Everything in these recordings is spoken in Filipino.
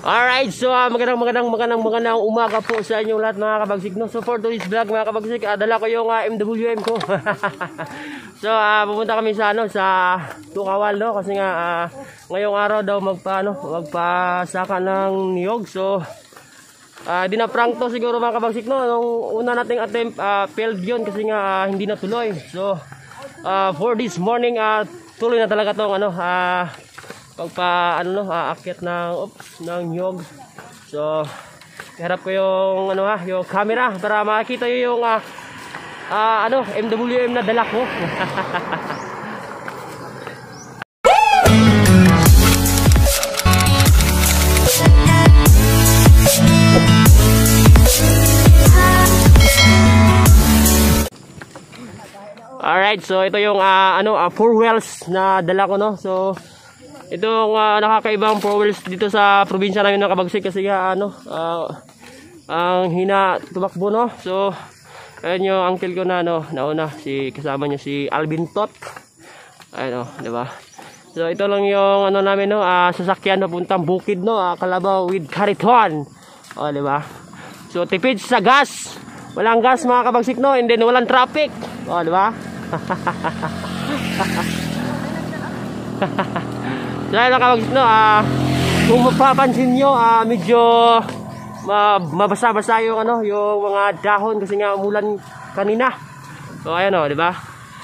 Alright, so magandang umaga po sa inyong lahat mga kabagsik, no? So for today's vlog mga kabagsik, dala ko yung MWM ko. So pupunta kami sa Tukawal, no? Kasi nga ngayong araw daw magpasaka ng niyog. So dinaprank to siguro mga kabagsik, no? Nung una nating attempt failed yun kasi nga hindi natuloy. So for this morning tuloy na talaga tong aakyat ng niyog. So harap ko yung yung camera para makita niyo yung MWM na dala ko. Alright, so ito yung 4 wheels na dala ko, no. So itong nakakaibang 4 wheels dito sa probinsya namin ng Kabagsik kasi nga ang hina tumakbo, no. So ayun yung uncle ko na nauna, kasama niya si Alvin Tot. Ayun, di ba? So ito lang yung namin, no, sasakyan papuntang bukid, no, Kalabaw with Kariton. Di ba? So tipid sa gas. Walang gas mga Kabagsik, no, and then walang traffic. Di ba? So ayun mga Kabagsik, no, kung mapapansin nyo, medyo mabasa-basa yung yung mga dahon kasi nga umulan kanina. So ayan, di ba?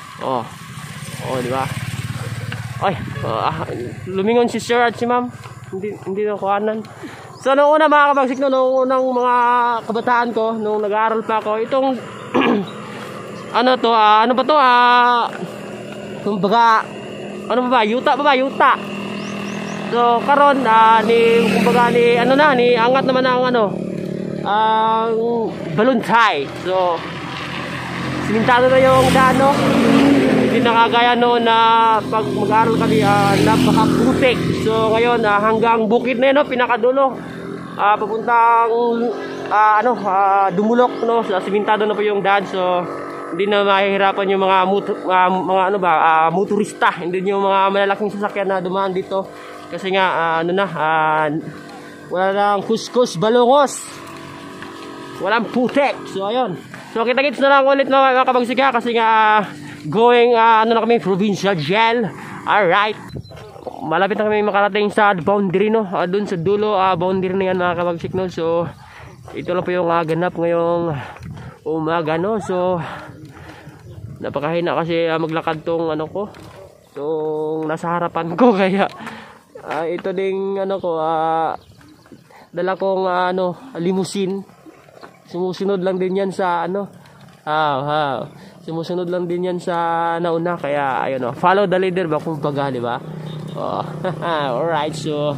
Di ba? Ay, lumingon si sir at si ma'am. Hindi na kuhanan. So noong una mga Kabagsik, no, noong unang mga kabataan ko, nung nag-aaral pa ako, itong kumbaga, yuta ba? Yuta. So karon ni angat naman ang ang balloon tie. So simintado na yung daan, no. Hindi nakagaya noon na pag mag-aaral kami napakaputik. So ngayon hanggang bukid na yun, no, pinakadulo. Papuntang Dumulok, no. So, simintado na po yung daan. So hindi na mahihirapan yung mga motorista, hindi yung mga malalaking sasakyan na dumaan dito kasi nga wala lang kuskus balungos, walang putek. So ayun, so kita-kits na lang ulit mga Kabagsik kasi nga going na kami provincial jail. Alright, malapit na kami makarating sa boundary, no, dun sa dulo boundary na yan mga Kabagsik, no. So ito lang po yung ganap ngayong umaga, no. So napakahina kasi maglakad tong tong nasa harapan ko kaya ito ding dala kong limousine. Sumusunod lang din yan sa sumusunod lang din yan sa nauna kaya ayun, follow the leader ba kumbaga, di ba? Alright, so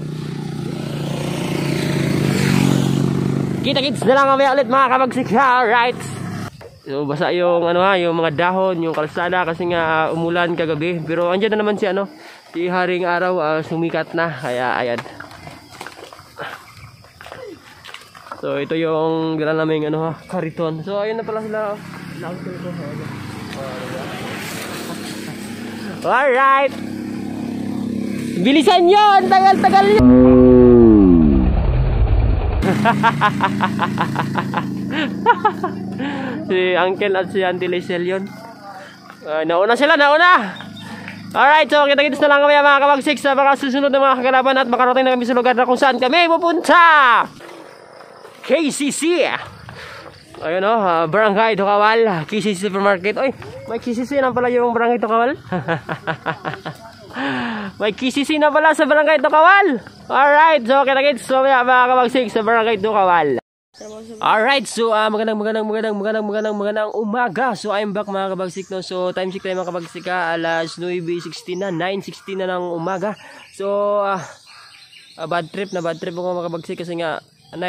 kita-kits na lang kami ulit mga Kabagsik. Alright, so basa yung yung mga dahon, yung kalsada kasi nga umulan kagabi. Pero andyan na naman si si Haring Araw, sumikat na kaya ayan. So ito yung dala namin Kariton. So ayun na pala sila. Alright, bilisan nyo, tagal-tagal nyo. Si Uncle at si Auntie Lizelle yun. Nauna sila, nauna. Alright, so kita-kits na lang kami mga Kabagsik sa mga susunod na mga kagalaban at makarating na kami sa lugar na kung saan kami pupunta. KCC. Ayun, Barangay Tukawal, KCC Supermarket. Oy, may KCC na pala yung Barangay Tukawal. May KCC na pala sa Barangay Tukawal. Alright, so kita-kits mga Kabagsik sa Barangay Tukawal. Alright, so magandang umaga. So I'm back mga Kabagsik, no. So time check tayo mga Kabagsik, alas 9:16 na, 9:16 na ng umaga. So bad trip ako mga Kabagsik kasi nga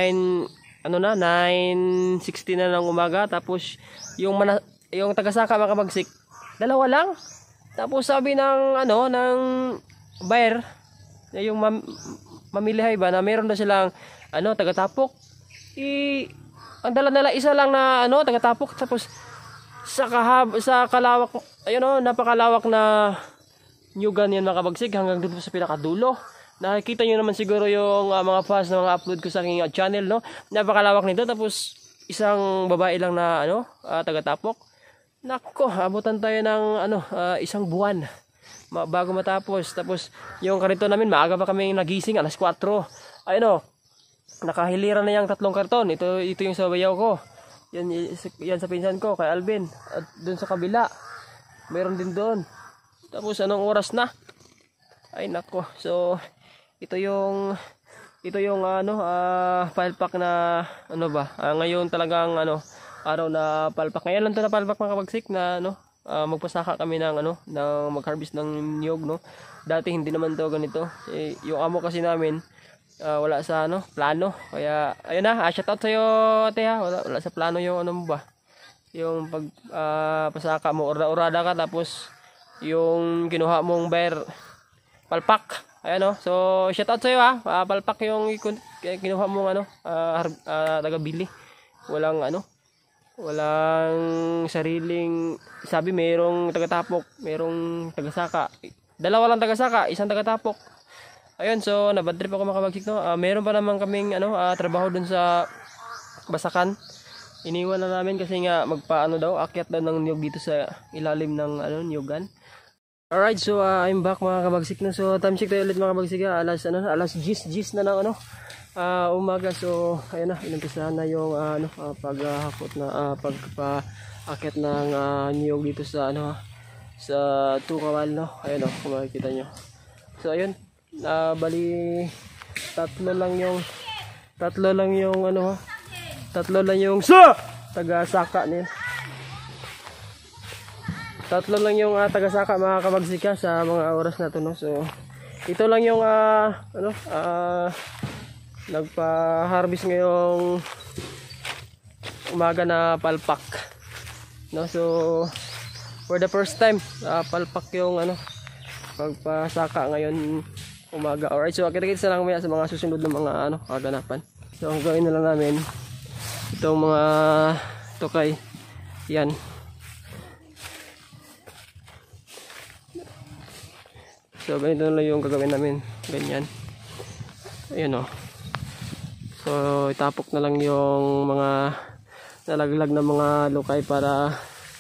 9:16 na ng umaga. Tapos yung tagasaka mga Kabagsik, dalawa lang. Tapos sabi ng ng buyer, yung mamilihay ba na meron na silang tagatapok. Ang dala isa lang na tagatapok. Tapos sa kalawak, napakalawak na nyugan yan mga Kabagsik hanggang dito sa pinakadulo. nakikita nyo naman siguro yung mga fast na mga upload ko sa aking channel, no? Napakalawak nito, tapos isang babae lang na taga-Tapok. Nako, abutan tayo ng isang buwan bago matapos. Tapos yung karton namin, maaga pa kami nagising, alas 4. Ayun, nakahiliran na yung 3 karton. Ito yung sa bayaw ko. Yan sa pinsan ko, kay Alvin. At doon sa kabila, meron din doon. Tapos anong oras na? Ay nako. So ito yung palpak na ngayon talagang araw na palpak. Ngayon lang 'to na palpak, mga kabagsik, na magpasaka kami ng mag-harvest ng niyog, no. Dati hindi naman 'to ganito. Yung amo kasi namin wala sa plano. Kaya ayun na, shout out sa iyo, ate, ha. Wala sa plano yung mo ba? Yung pag pasaka mo, urada ka, tapos yung kinuha mong palpak. Ayan, so shout out sa iyo, ha. Palpak yung kinuha mong taga-bili. Walang sariling, sabi merong taga-Tapok, merong taga-Saka. Dalawa lang taga-Saka, isang taga-Tapok. Ayun, so nabad trip ako, mga kabagsik, no. Meron pa naman kaming trabaho dun sa Basakan. Iniwan na namin kasi nga akyat daw ng niyog dito sa ilalim ng niyogan. Alright, so I'm back, mga kabagsik, no. So time check tayo ulit, mga kabagsik, alas 10 na ng umaga. So ayun na, inumpisahan na yung paghakot na pagpaakyat ng niyog dito sa sa Tukawal, no. Ayun, kung makikita nyo. So ayun, bali tatlo lang yung taga-Saka niya. Tatlo lang yung taga-Saka, mga kabagsika, sa mga oras na to, no. So ito lang yung nagpa-harvest ngayong umaga na palpak, no. So for the first time palpak yung pagpasaka ngayon umaga. Alright, so kita-kits na lang maya sa mga susunod na mga kaganapan. So ang gawin na lang namin, itong mga tukay yan, so ganito na lang yung gagawin namin, ganyan. Ayun, so itapok na lang yung mga nalaglag na mga lukay para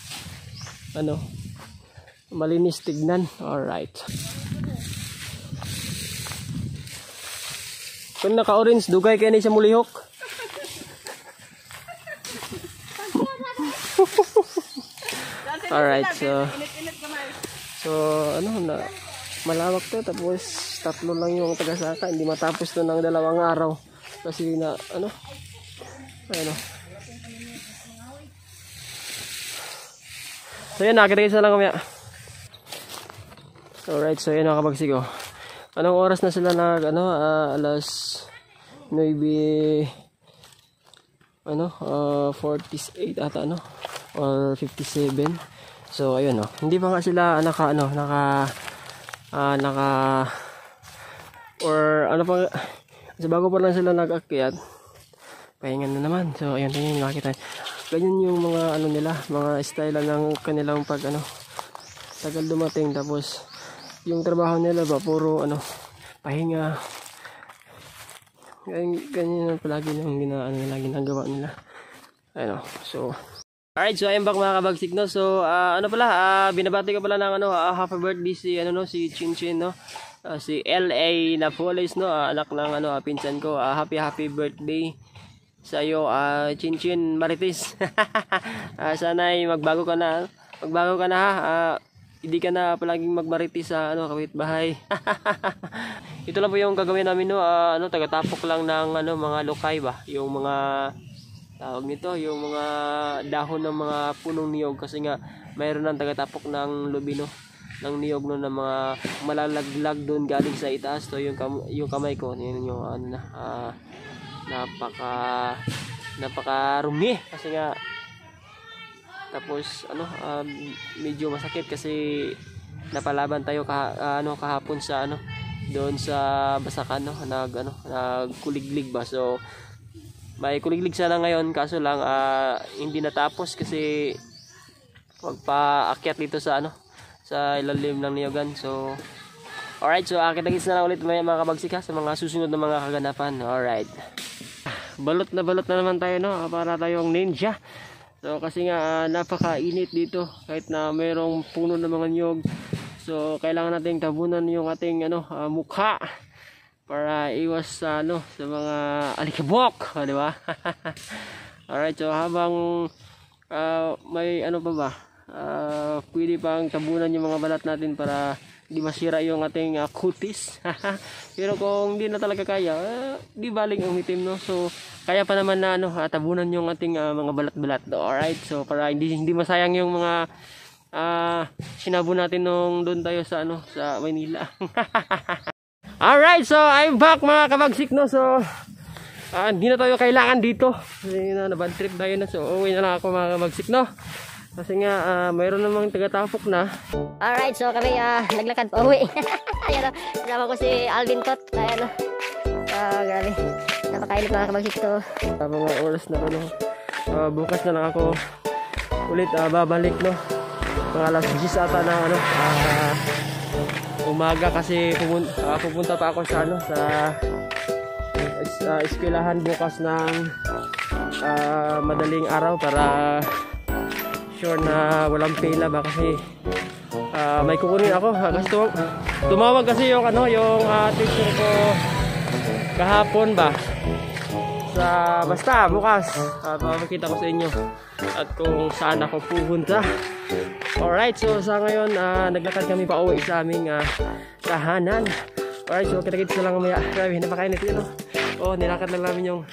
malinis tignan. Alright, kung naka-orange, dugay kayo na siya mulihok. Alright, so malawak to, tapos tatlo lang yung taga-Saka. Hindi matapos to ng 2 araw kasi na so yun, nakikita lang kami. Alright, so yun, nakabagsig. Anong oras na sila alas 9 48 ata, or 57. So ayun, hindi pa nga sila kasi bago pa lang sila nag-akyat, pahingan na naman. So ayun, tingnan nyo, nakita ganyan yung mga nila, mga style ng kanilang pag tagal dumating, tapos yung trabaho nila ba puro pahinga. Ganyan palagi yung ginagawa nila. Ayun, so alright, so I'm back, mga kabagsik, no. So binabati ko pala ng happy birthday si Chinchin, no. Si LA Napoles, no, anak ng pinsan ko. Happy birthday sa iyo, Chinchin Marites. Sana'y magbago ka na, ha. Hindi ka na palaging magmarites sa kapitbahay. Ito lang po yung gagawin namin, no. Taga-Tapok lang ng mga lukay ba, yung mga tawag nito, yung mga dahon ng mga punong niyog, kasi nga mayroon ng taga-Tapok ng lubino ng niyog, no, na mga malalaglag doon galing sa itaas. So yung kamay ko, yun yung napaka rumi kasi nga, tapos medyo masakit kasi napalaban tayo kahapon sa doon sa Basakan, no, nagkuliglig ba. So may kuliglig sana ngayon, kaso lang hindi natapos kasi pagpaakyat dito sa sa ilalim ng niyogan. So Alright, so kita-kits na lang ulit mga kabagsik sa mga susunod na mga kaganapan. Alright. Balot na naman tayo, no? Para tayong ninja. So kasi nga napakainit dito kahit na mayroong puno ng mga niyog. So kailangan nating tabunan yung ating mukha para iwas sa sa mga alikabok, di ba? Alright, so habang may pa ba? Pwede pang tabunan yung mga balat natin para di masira yung ating kutis. Pero kung hindi na talaga kaya, di baling umitim, no? So kaya pa naman na tabunan yung ating mga balat-balat. Alright, so para hindi masayang yung mga sinabo natin nung doon tayo sa sa Maynila. Alright, so I'm back mga kabagsik, no? So hindi na tayo kailangan dito kasi nabad trip tayo na. So uwi na lang ako mga kabagsik, no? Kasi nga mayroon namang taga-tapok na. Alright, so kami naglakad pa uwi. Ayan, kasama ko si Alvin Tot. Ayan, grabe, napakainit mga kabagsik to. Mga oras na bukas na lang ako ulit babalik, no? Mga alas 10 ata na umaga kasi pupunta pa ako sa sa eskwelahan bukas ng madaling araw para sure na walang pila ba kasi may kukunin ako. Gusto tumawag kasi yung teacher ko kahapon ba sa basta bukas papakita ko sa inyo at kung saan ako pupunta. Alright, so sa ngayon naglakad kami pa uwi sa aming tahanan. Alright, so kita-kits na lang mamaya. Grabe, napakainit yun, nilakad lang namin yung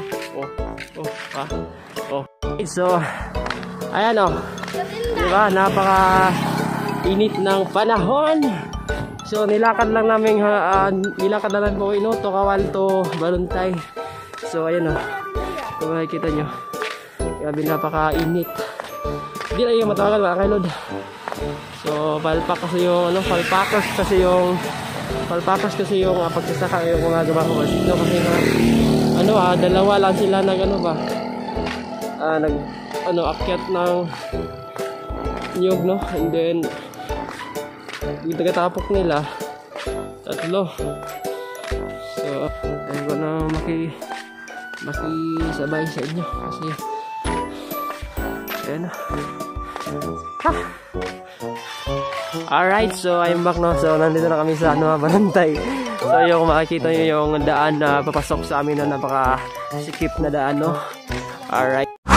so ayan, diba, napaka init ng panahon. So nilakad lang namin po to Kawal to Baluntay. So ayan, kung makikita nyo, grabe, napaka init. Hindi na yung matawagan mga kailod. So palpakas kasi yung pagsasaka yung mga gawa ko kasi dalawa lang sila akyat ng niyog, no? And then yung tagatapok nila tatlo. So ayun ko na makisabay sa inyo kasi ayun. Alright, so I'm back, no? So nandito na kami sa Baluntay. So yung makikita nyo yung daan na papasok sa amin na napaka sikip na daan, no? Alright.